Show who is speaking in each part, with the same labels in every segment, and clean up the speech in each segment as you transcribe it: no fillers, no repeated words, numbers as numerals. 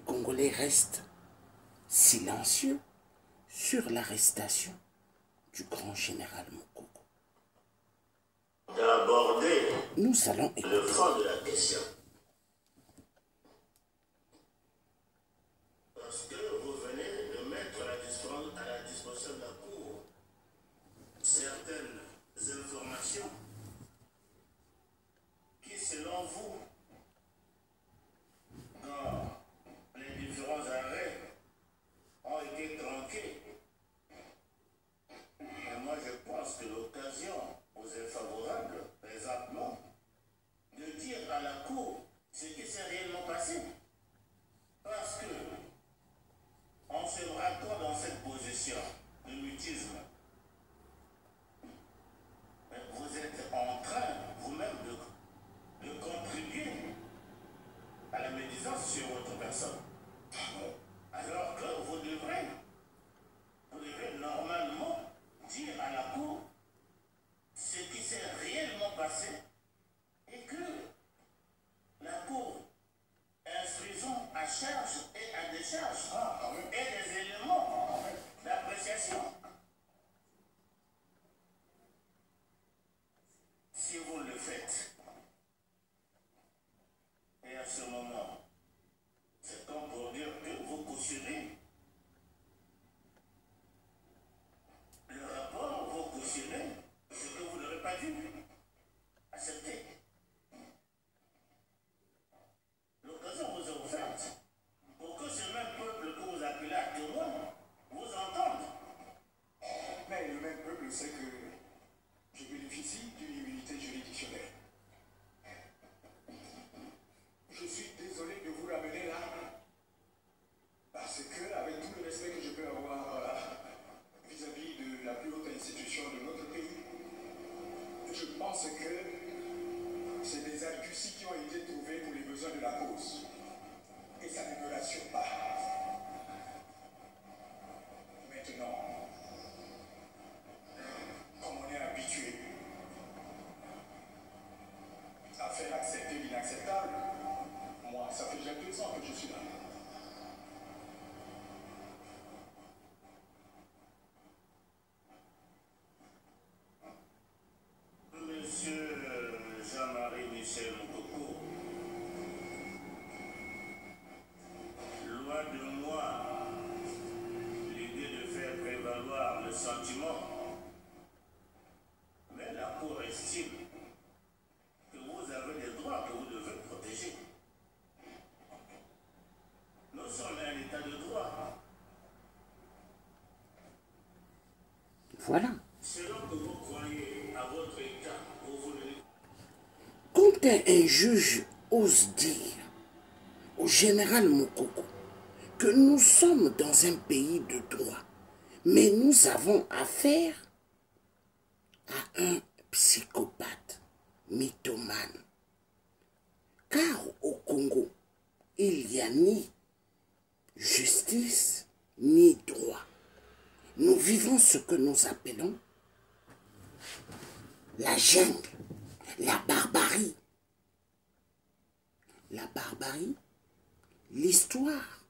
Speaker 1: Congolais reste silencieux sur l'arrestation du grand général Moukoko.
Speaker 2: D'aborder
Speaker 1: Nous allons écouter
Speaker 2: le fond de la question. Parce que vous venez de mettre à la disposition de la Cour certaines informations qui, selon vous, dans les différents arrêts, ont été tronqués. Et moi, je pense que l'occasion vous est favorable, présentement, de dire à la Cour ce qui s'est réellement passé. Parce que on se raccorde dans cette position de mutisme. Mais vous êtes en train, vous-même, de contribuer à la médisance sur votre personne. Alors que vous devrez normalement dire à la Cour ce qui s'est réellement passé et que la Cour instruisant à charge et à décharge et des éléments d'appréciation. Si vous le faites, et à ce moment, c'est comme pour dire que vous cautionnez le rapport, vous cautionnez ce que vous n'aurez pas dû accepter. L'occasion vous est offerte pour que ce même peuple que vous appelez à témoin vous entende.
Speaker 3: Mais le même peuple sait que je bénéficie d'une immunité juridictionnelle. Je suis désolé de vous ramener là, parce que, avec tout le respect que je peux avoir vis-à-vis de la plus haute institution de notre pays, je pense que c'est des arguties qui ont été trouvées pour les besoins de la cause. Et ça ne me rassure pas. Maintenant, comme on est habitué à faire accepter l'inacceptable, moi, ça fait déjà 2 ans que je suis là.
Speaker 2: Monsieur Jean-Marie Michel Moukoko, loin de moi l'idée de faire prévaloir le sentiment, mais la Cour estime que vous avez des droits que vous devez protéger. Nous sommes un état de droit.
Speaker 1: Voilà.
Speaker 2: Selon que vous croyez à votre état, vous le...
Speaker 1: Quand un juge ose dire au général Moukoko que nous sommes dans un pays de droit, mais nous avons affaire à un psychopathe, mythomane. Car au Congo, il n'y a ni justice ni droit. Nous vivons ce que nous appelons la jungle, la barbarie. La barbarie, l'histoire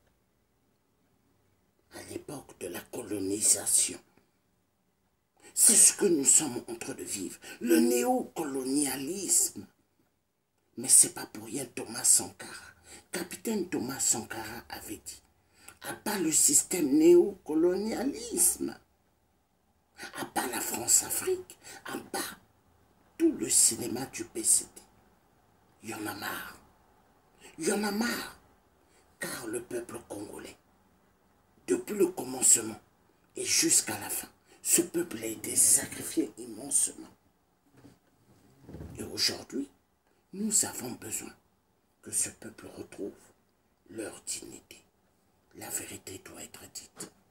Speaker 1: à l'époque de la colonisation. C'est ce que nous sommes en train de vivre, le néocolonialisme. Mais ce n'est pas pour rien Thomas Sankara. Capitaine Thomas Sankara avait dit, à part le système néocolonialisme, à part la France-Afrique, à part tout le cinéma du PCD, il y en a marre. Il y en a marre, car le peuple congolais, depuis le commencement et jusqu'à la fin, ce peuple a été sacrifié immensement. Et aujourd'hui, nous avons besoin que ce peuple retrouve leur dignité. La vérité doit être dite.